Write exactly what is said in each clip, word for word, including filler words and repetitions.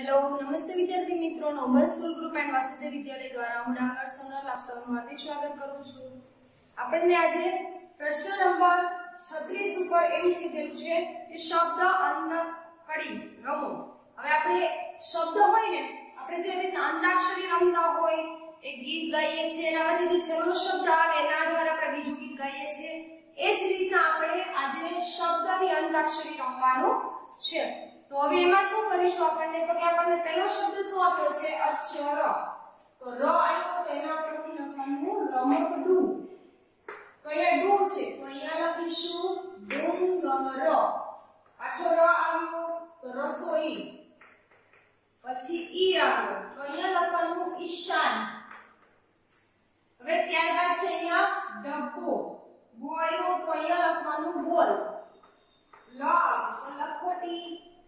Hello नमस्ते विद्यार्थी मित्रों Noble school group and Vasudev विद्यालय द्वारा હું ડાંગર સોનલ આપ સૌનું હાર્દિક સ્વાગત કરું છું। આપણને આજે પ્રશ્ન નંબર છત્રીસ ઉપર એવું કીધેલું છે કે શબ્દ અંતકડી રમો। હવે આપણે શબ્દ હોય ને આપણે જે રીતના અંતાક્ષરી રમતા હોય એક ગીત ગાઈએ છીએ એના પછી જે છેલ્લો શબ્દ આવે એના આધારે આપણે બીજું ગીત ગાઈએ છીએ એ જ રીતના આપણે આજે શબ્દની અંતાક્ષરી રમવાનું છે। तो હવે એમાં શું કરીશું આપણને તો કે આપણને પહેલો શબ્દ શું આપ્યો છે અક્ષર તો ર આપ્યો તો એના પરથી લખવાનું રમકડું તો અહીંયા ડુ છે તો અહીંયા લખીશું ડુંગર પાછો ર આવ્યો તો રસોઈ પછી ઈ આવ્યો તો અહીંયા લખવાનું ઈશાન હવે ત્યારબાદ છે અહીંયા ડબ્બો બો આવ્યો તો અહીંયા લખવાનું બોલ લ તો લખોટી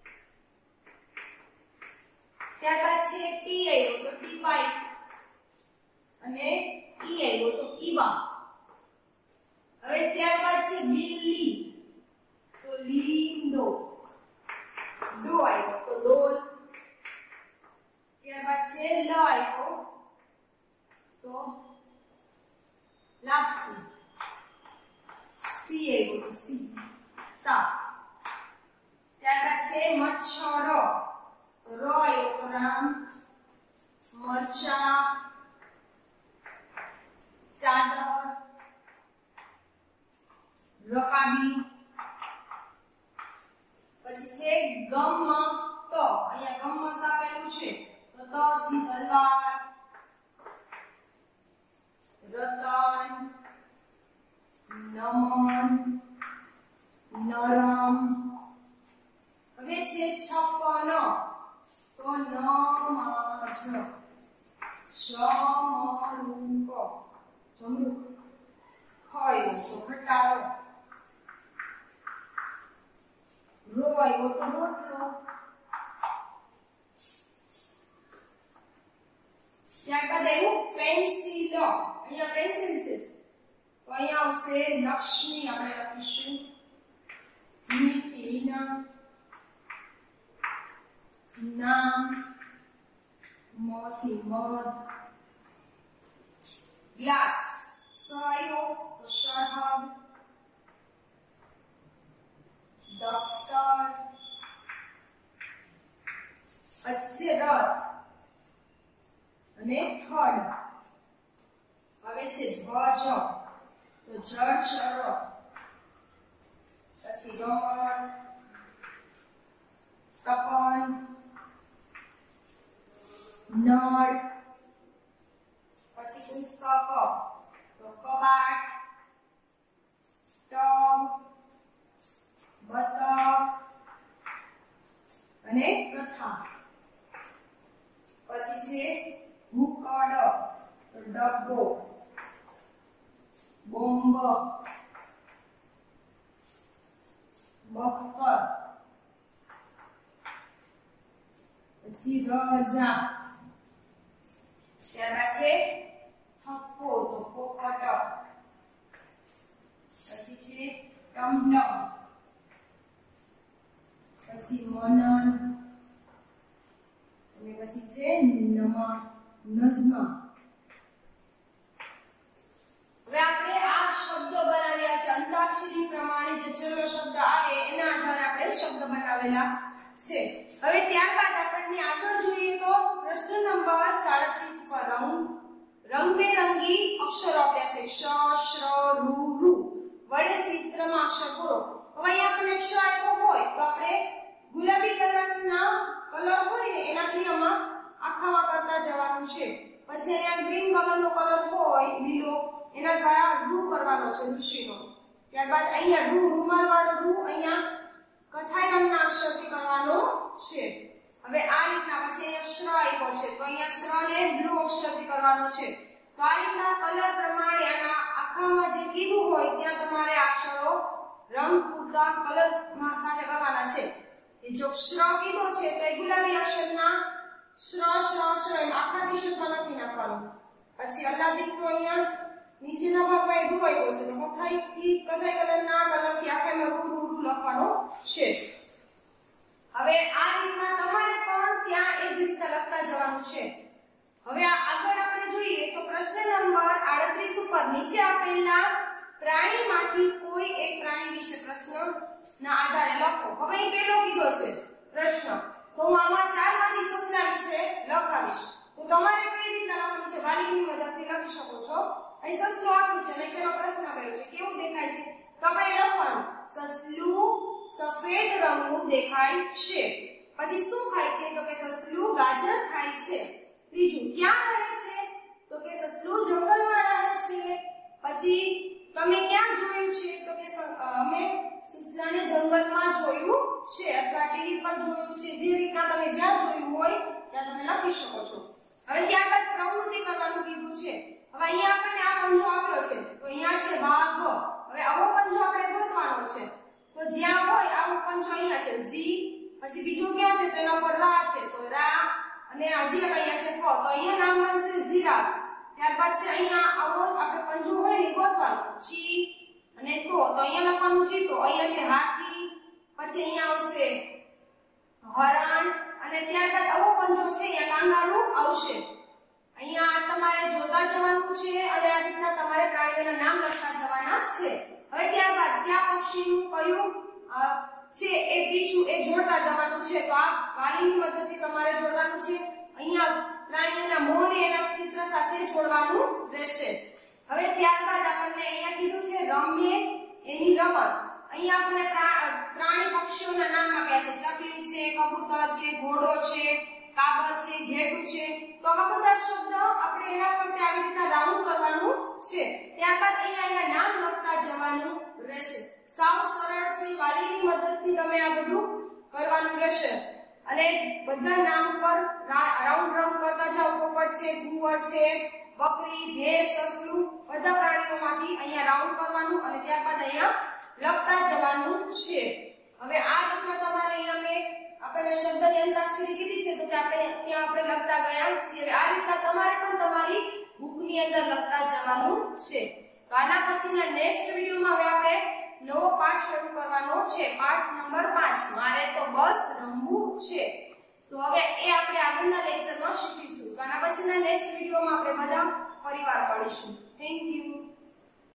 ત્યારબાદ છે ટી આવ્યો તો ટીપાઈ અને ઈ આવ્યો તો ઈવા હવે ત્યારબાદ છે બિલ્લી તો લીંડો ડો આવ્યો તો ડોલ ત્યારબાદ છે લ આવ્યો તો લાપસી સી આવ્યો તો સીતા ત્યારબાદ છે મચ્છર રોય તો રામ મરચા ચાદર રકાબી પછી છે ગમ તો અહીંયા ગમ આપેલું છે તો ત થી તલવાર રતન નમન નરમ હવે છે છપ્પન तो न माछ चमरुक चमरुक खायो तो खटारो रोयो तो रोटलो ત્યારબાદ આવ્યું પેન્સિલ અહીંયા પેન્સિલ છે તો અહીંયા આવશે લક્ષ્મી આપણે લખીશું મીઠીના નામ મોથી મધ ગ્લાસ સયો તો શરબત દફતર પછી રથ અને થડ હવે છે ધ્વજ તો જળચર પછી રમત તપન નળ પછી પુસ્તક તો કબાટ ટબ બતક અને કથા પછી છે ભૂકડ તો ડબ્બો બોમ્બ બખ્તર પછી રજા ત્યારબાદ છે થપ્પો તો પોપટ પછી છે ટમટમ પછી મનન અને પછી છે નમા નઝમા હવે આપણે આ શબ્દ બનાવ્યા છે અંતાક્ષરી પ્રમાણે જે છેલ્લો શબ્દ આવે એના આધારે આપણે શબ્દ બનાવેલા છે હવે ત્યારબાદ આપણને આગળ જોઈએ તો પ્રશ્ન નંબર સાડત્રીસ પર રંગ રંગબેરંગી અક્ષરો આપ્યા છે શ શ્ર રૂ રૂ વડે ચિત્રમાં અક્ષર પૂરો હવે અહીંયા આપણને શ આપ્યો હોય તો આપણે ગુલાબી કલરના કલર હોય ને એનાથી આમાં આખામાં કરતા જવાનું છે પછી અહીંયા ગ્રીન કલરનો કલર હોય લીલો એના દ્વારા રૂ કરવાનો છે ઋષિનો ત્યારબાદ અહીંયા રૂ રૂમાલ વાળો રૂ અહીંયા કથાઈ રંગના અક્ષરથી કરવાનો છે હવે આ રીતના પછી અહીંયા શ્ર આપ્યો છે તો અહીંયા શ્ર ને બ્લુ અક્ષરથી કરવાનો છે તો આ રીતના કલર પ્રમાણે આના આખામાં જે કીધું હોય ત્યાં તમારે અક્ષરો રંગ પૂરતા કલર માં સાથે કરવાના છે એ જો શ્ર કીધો છે તો એ ગુલાબી અક્ષરના શ્ર શ્ર શ્ર એમ આખા ટી-શર્ટમાં લખી નાખવાનું પછી અલ્લાદીન તો અહીંયા નીચેના ભાગમાં એ ડૂ આપ્યો છે તો કથાઈ થી કથાઈ કલરના કલરથી આખામાં રૂ રૂ લખવાનો છે। હવે આ રીતના તમારે પણ ત્યાં એ છે. હવે આગળ આપણે જોઈએ તો પ્રશ્ન નંબર આડત્રીસ ઉપર નીચે આપેલા પ્રાણીમાંથી કોઈ એક પ્રાણી વિશે પ્રશ્ન ના આધારે લખો. હવે અહીં પહેલો કીધો છે પ્રશ્ન, તો હું આમાં ચારમાંથી સસલા વિશે લખાવીશ. તો તમારે કઈ રીતના લખવાનું છે વાલીની મદદથી લખી શકો છો. અહીં સસલું આપ્યું છે અને પેલો પ્રશ્ન કર્યો છે, કેવું દેખાય છે? તો આપણે લખવાનું સસલું સફેદ રંગનું દેખાય છે. પછી શું ખાય છે? તો કે સસલું ગાજર ખાય છે. ત્રીજું, ક્યાં રહે છે? તો કે સસલું જંગલમાં રહે છે. પછી તમે ક્યાં જોયું છે? તો કે અમે સસલાને જંગલમાં જોયું છે અથવા ટીવી પર જોયું છે. જે રીતના તમે જ્યાં જોયું હોય ત્યાં તમે લખી શકો છો. હવે ત્યારબાદ પ્રવૃત્તિ કરવાનું કીધું છે. હવે અહીંયા આપણને આ પંજો આપ્યો છે, તો અહીંયા છે વાઘ. હવે આવો પંજો આપણે ગોતવાનો છે. તો જ્યાં હોય આવો પંજો અહીંયા છે ઝી, પછી બીજું ક્યાં છે? તો એના પર રા છે, તો રા, અને હજી અહીંયા છે ફ, તો અહીંયા નામ બનશે જીરાફ. ત્યારબાદ છે અહીંયા આવો આપણે પંજો હોય ને ગોતવાનો ચી અને તો, તો અહીંયા લખવાનું ચીતો. અહીંયા છે હાથી, પછી અહીંયા આવશે હરણ, અને ત્યારબાદ આવો પંજો છે અહીંયા કાંગારૂ આવશે. અહીંયા તમારે જોતા જવાનું છે અને આ રીતના તમારે પ્રાણીઓના નામ લખતા જવાના છે. હવે ત્યારબાદ કયા પક્ષીનું કયું છે એ પીછું એ જોડતા જવાનું છે. તો આ વાલીની મદદથી તમારે જોડવાનું છે. અહીંયા પ્રાણીઓના મોંને એના ચિત્ર સાથે જોડવાનું રહેશે. હવે ત્યારબાદ આપણને અહીંયા કીધું છે રમ્ય એની રમત. અહીંયા આપણને પ્રાણી પક્ષીઓના નામ આપ્યા છે. ચકલી છે, કબૂતર છે, ઘોડો છે, કાગળ છે, ઘેટું છે. તો આવા બધા શબ્દ આપણે એના ફરતે આવી રીતના રાઉન્ડ કરવાનું છે. ત્યારબાદ અહીંયા એના નામ લખતા જવાનું રહેશે. સાવ સરળ છે. વાલીની મદદથી તમે આ બધું કરવાનું રહેશે અને બધા નામ પર રાઉન્ડ રાઉન્ડ કરતા જાઓ. પોપટ છે, કુંવર છે, બકરી, ભેંસ, સસલું, બધા પ્રાણીઓમાંથી અહીંયા રાઉન્ડ કરવાનું અને ત્યારબાદ અહીંયા લખતા જવાનું છે. હવે આ રીતના તમારે અહીંયા મેં આપણે શબ્દની અંતાક્ષરી કીધી છે, તો કે આપણે ત્યાં આપણે લખતા ગયા છીએ. આ રીતના તમારે પણ તમારી બુકની અંદર લખતા જવાનું છે. તો આના પછીના નેક્સ્ટ વિડિયોમાં હવે આપણે નવો પાઠ શરૂ કરવાનો છે. પાઠ નંબર પાંચ, મારે તો બસ રમવું છે. તો હવે એ આપણે આગળના લેક્ચરમાં શીખીશું. તો આના પછીના નેક્સ્ટ વિડિયોમાં આપણે બધા ફરીવાર મળીશું. Thank you.